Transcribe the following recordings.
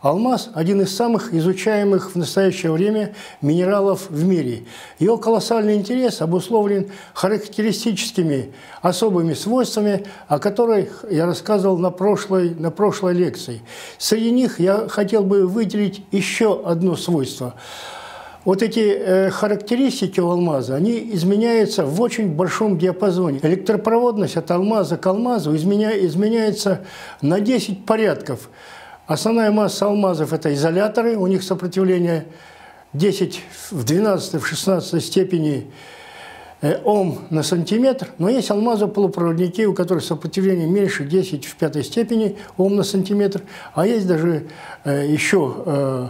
Алмаз – один из самых изучаемых в настоящее время минералов в мире. Его колоссальный интерес обусловлен характеристическими особыми свойствами, о которых я рассказывал на прошлой лекции. Среди них я хотел бы выделить еще одно свойство. Вот эти характеристики у алмаза, они изменяются в очень большом диапазоне. Электропроводность от алмаза к алмазу изменяется на 10 порядков. Основная масса алмазов – это изоляторы, у них сопротивление 10 в 12, в 16 степени Ом на сантиметр, но есть алмазы-полупроводники, у которых сопротивление меньше 10 в 5 степени Ом на сантиметр, а есть даже еще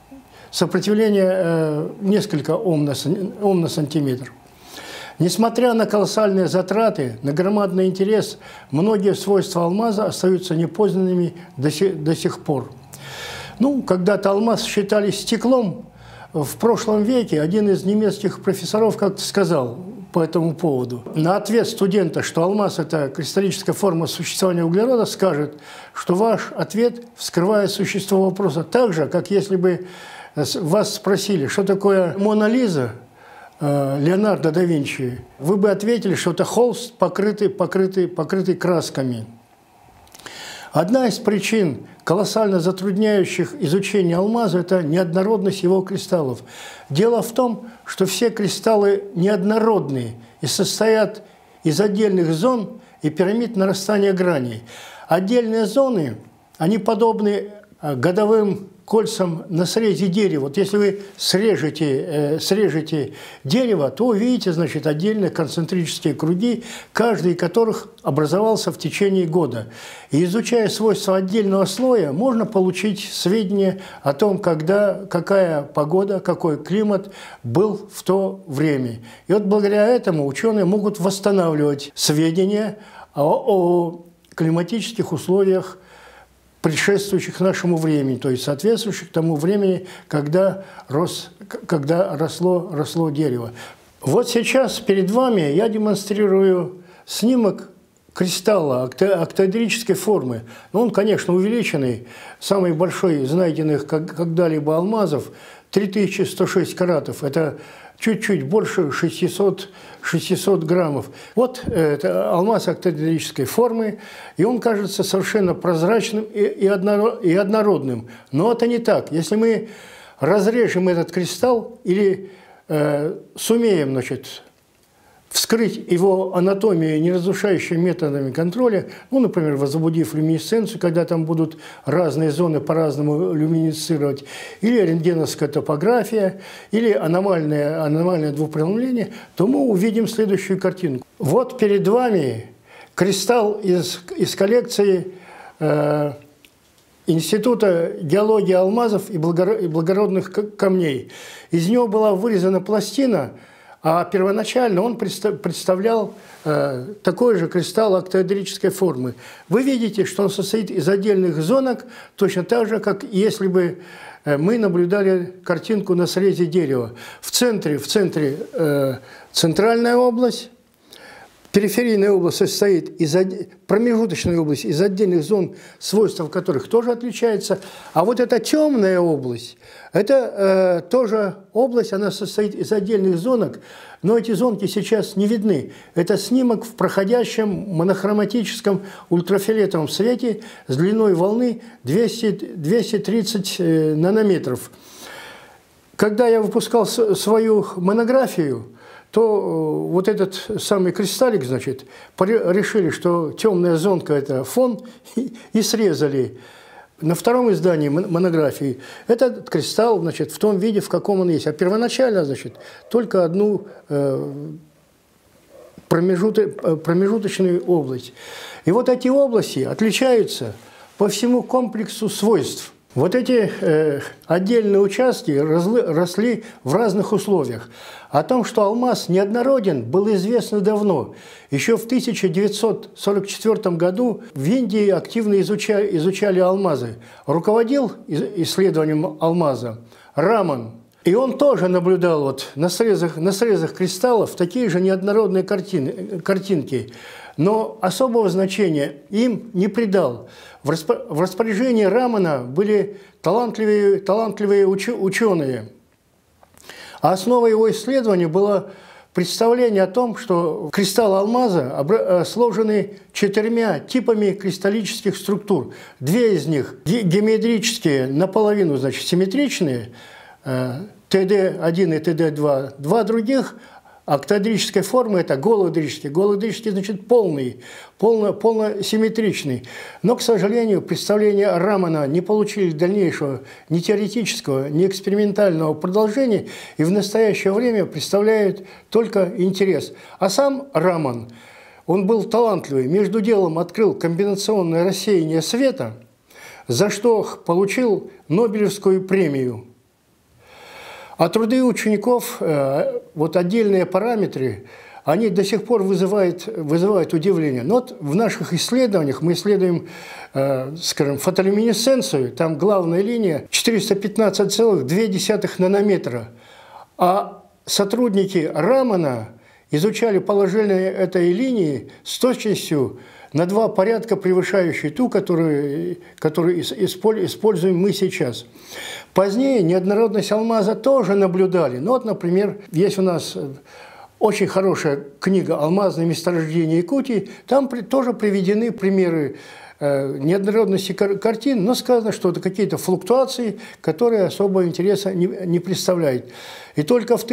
сопротивление несколько Ом на сантиметр. Несмотря на колоссальные затраты, на громадный интерес, многие свойства алмаза остаются непознанными до сих пор. Ну, когда-то алмаз считали стеклом. В прошлом веке один из немецких профессоров как-то сказал по этому поводу. На ответ студента, что алмаз – это кристаллическая форма существования углерода, скажет, что ваш ответ вскрывает существо вопроса так же, как если бы вас спросили, что такое Мона Лиза Леонардо да Винчи, вы бы ответили, что это холст, покрытый красками. Одна из причин, колоссально затрудняющих изучение алмаза, это неоднородность его кристаллов. Дело в том, что все кристаллы неоднородные и состоят из отдельных зон и пирамид нарастания граней. Отдельные зоны, они подобны годовым кольцам на срезе дерева. Вот если вы срежете дерево, то увидите, значит, отдельные концентрические круги, каждый из которых образовался в течение года. И изучая свойства отдельного слоя, можно получить сведения о том, какая погода, какой климат был в то время. И вот благодаря этому ученые могут восстанавливать сведения о климатических условиях, предшествующих нашему времени, то есть соответствующих тому времени, когда росло дерево. Вот сейчас перед вами я демонстрирую снимок кристалла октаэдрической формы. Но он, конечно, увеличенный, самый большой из найденных когда-либо алмазов, 3106 каратов. Это чуть-чуть больше 600 граммов. Вот это алмаз октаэдрической формы, и он кажется совершенно прозрачным и однородным. Но это не так. Если мы разрежем этот кристалл или сумеем, значит, вскрыть его анатомию неразрушающими методами контроля, ну, например, возбудив люминесценцию, когда там будут разные зоны по-разному люминесцировать, или рентгеновская топография, или аномальное двупреломление, то мы увидим следующую картинку. Вот перед вами кристалл из коллекции Института геологии алмазов и благородных камней. Из него была вырезана пластина, а первоначально он представлял такой же кристалл октаэдрической формы. Вы видите, что он состоит из отдельных зонок, точно так же, как если бы мы наблюдали картинку на срезе дерева. В центре центральная область, периферийная область состоит из промежуточной области, из отдельных зон, свойства которых тоже отличаются. А вот эта темная область, это тоже область, она состоит из отдельных зонок, но эти зонки сейчас не видны. Это снимок в проходящем монохроматическом ультрафиолетовом свете с длиной волны 230 нанометров. Когда я выпускал свою монографию, то вот этот самый кристаллик, значит, решили, что темная зонка – это фон, и срезали. На втором издании монографии этот кристалл, значит, в том виде, в каком он есть. А первоначально, значит, только одну промежуточную область. И вот эти области отличаются по всему комплексу свойств. Вот эти отдельные участки росли в разных условиях. О том, что алмаз неоднороден, было известно давно. Еще в 1944 году в Индии активно изучали алмазы. Руководил исследованием алмаза Раман. И он тоже наблюдал вот на срезах кристаллов такие же неоднородные картинки. но особого значения им не придал. В распоряжении Рамана были талантливые ученые. А основой его исследования было представление о том, что кристаллы алмаза сложены 4 типами кристаллических структур. 2 из них геометрические, наполовину, значит, симметричные, ТД1 и ТД2. 2 других октаэдрической формы – это голоэдрические. Голоэдрические, значит, полносимметричный. Но, к сожалению, представления Рамана не получили дальнейшего ни теоретического, ни экспериментального продолжения и в настоящее время представляют только интерес. А сам Раман, он был талантливый, между делом открыл комбинационное рассеяние света, за что получил Нобелевскую премию. А труды учеников, вот отдельные параметры, они до сих пор вызывают удивление. Но вот в наших исследованиях мы исследуем, скажем, фотолюминесценцию, там главная линия 415,2 нанометра. А сотрудники Рамана изучали положение этой линии с точностью на 2 порядка превышающей ту, которую используем мы сейчас. Позднее неоднородность алмаза тоже наблюдали. Ну вот, например, есть у нас очень хорошая книга «Алмазные месторождения Якутии». Там тоже приведены примеры неоднородности картин, но сказано, что это какие-то флуктуации, которые особого интереса не представляют. И только в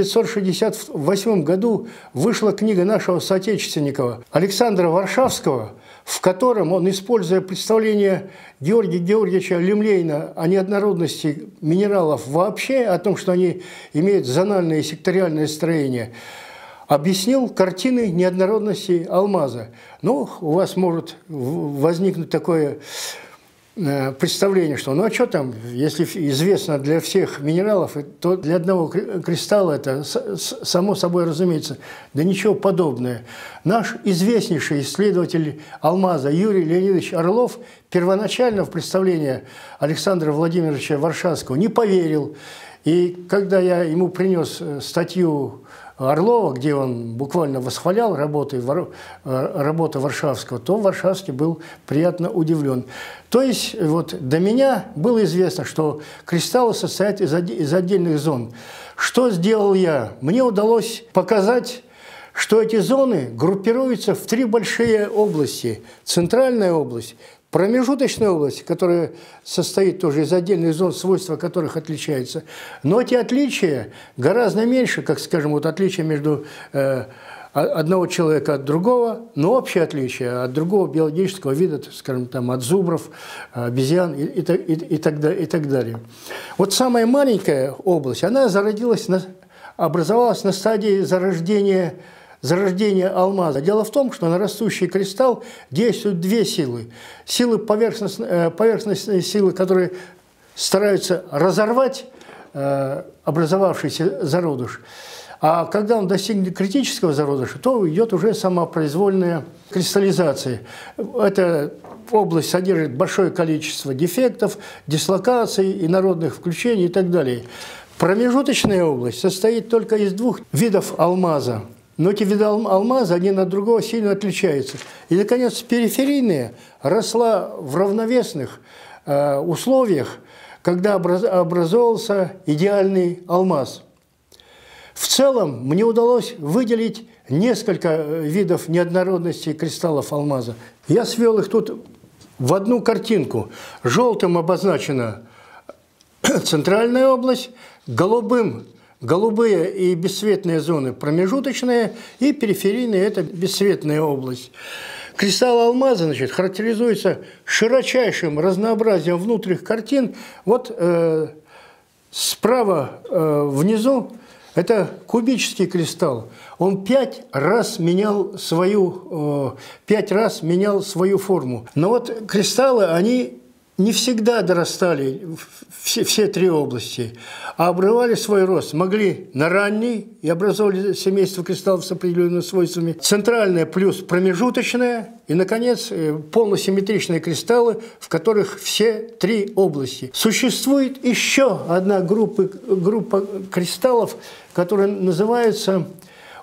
1968 году вышла книга нашего соотечественника Александра Варшавского, в котором он, используя представление Георгия Георгиевича Лемлейна о неоднородности минералов вообще, о том, что они имеют зональное и секториальное строение, объяснил картины неоднородности алмаза. Ну, у вас может возникнуть такое представление, что ну а что там, если известно для всех минералов, то для одного кристалла это само собой разумеется. Да ничего подобного. Наш известнейший исследователь алмаза Юрий Леонидович Орлов первоначально в представление Александра Владимировича Варшавского не поверил. И когда я ему принес статью Орлова, где он буквально восхвалял работу Варшавского, то Варшавский был приятно удивлен. То есть вот до меня было известно, что кристаллы состоят из отдельных зон. Что сделал я? Мне удалось показать, что эти зоны группируются в 3 большие области. Центральная область, промежуточная область, которая состоит тоже из отдельных зон, свойства которых отличаются. Но эти отличия гораздо меньше, как, скажем, вот отличия между одного человека от другого, но общее отличие от другого биологического вида, скажем, там, от зубров, обезьян и так далее. Вот самая маленькая область, она образовалась на стадии зарождения алмаза. Дело в том, что на растущий кристалл действуют 2 силы. Силы поверхностные силы, которые стараются разорвать образовавшийся зародыш. А когда он достигнет критического зародыша, то идет уже самопроизвольная кристаллизация. Эта область содержит большое количество дефектов, дислокаций, инородных включений и так далее. Промежуточная область состоит только из 2 видов алмаза. Но эти виды алмаза один от другого сильно отличаются. И, наконец, периферийная росла в равновесных условиях, когда образовался идеальный алмаз. В целом, мне удалось выделить несколько видов неоднородности кристаллов алмаза. Я свел их тут в одну картинку. Желтым обозначена центральная область, голубые и бесцветные зоны промежуточные, и периферийные – это бесцветная область. Кристалл алмаза, значит, характеризуется широчайшим разнообразием внутренних картин. Вот справа внизу это кубический кристалл. Он 5 раз менял свою форму. Но вот кристаллы, они не всегда дорастали все 3 области, а обрывали свой рост. Могли на ранний и образовали семейство кристаллов с определенными свойствами. Центральное плюс промежуточное. И, наконец, полносимметричные кристаллы, в которых все 3 области. Существует еще одна группа кристаллов, которая называется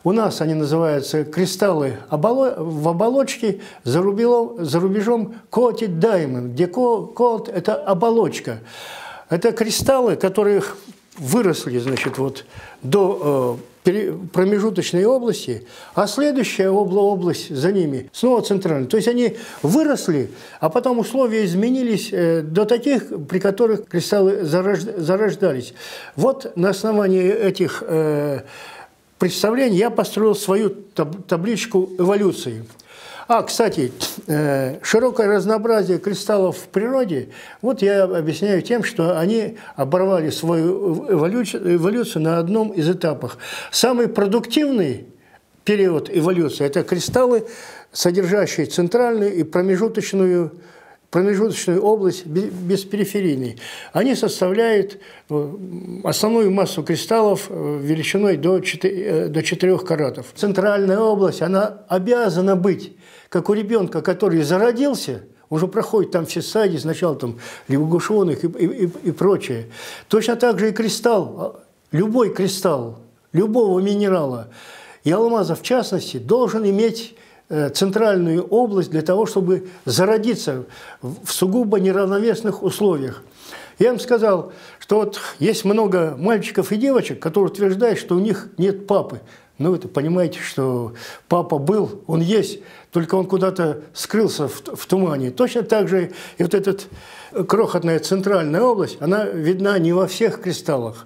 У нас они называются кристаллы в оболочке, за рубежом coated diamond, где coat – это оболочка. Это кристаллы, которые выросли, значит, вот до промежуточной области, а следующая область за ними снова центральная. То есть они выросли, а потом условия изменились до таких, при которых кристаллы зарождались. Вот на основании этих представлений я построил свою табличку эволюции. Кстати, широкое разнообразие кристаллов в природе, вот я объясняю тем, что они оборвали свою эволюцию на одном из этапов. Самый продуктивный период эволюции – это кристаллы, содержащие центральную и промежуточную область беспериферийной. Они составляют основную массу кристаллов величиной до 4 каратов. Центральная область, она обязана быть, как у ребенка, который зародился, уже проходит там все стадии, сначала там лягушонок и прочее. Точно так же и кристалл, любой кристалл, любого минерала, и алмаза в частности, должен иметь центральную область для того, чтобы зародиться в сугубо неравновесных условиях. Я им сказал, что вот есть много мальчиков и девочек, которые утверждают, что у них нет папы. Ну, вы понимаете, что папа был, он есть, только он куда-то скрылся в тумане. Точно так же и вот эта крохотная центральная область, она видна не во всех кристаллах.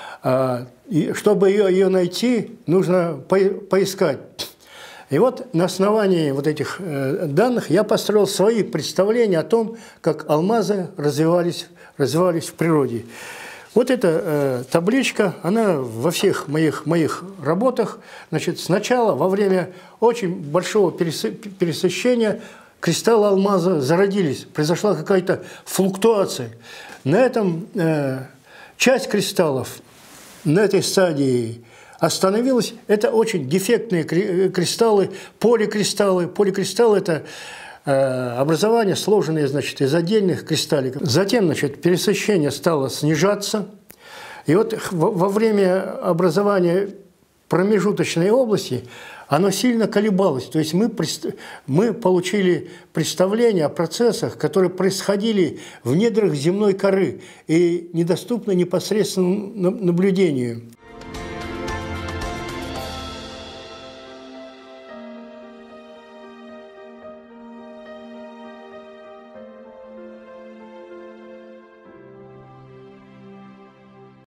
И чтобы ее найти, нужно поискать. И вот на основании вот этих данных я построил свои представления о том, как алмазы развивались в природе. Вот эта табличка, она во всех моих работах, значит, сначала во время очень большого пересыщения кристаллы алмаза зародились, произошла какая-то флуктуация. На этом часть кристаллов на этой стадии остановилась. Это очень дефектные кристаллы, поликристаллы. Поликристаллы – это образования, сложенные, значит, из отдельных кристалликов. Затем, значит, пересыщение стало снижаться. И вот во время образования промежуточной области оно сильно колебалось. То есть мы получили представление о процессах, которые происходили в недрах земной коры и недоступны непосредственному наблюдению.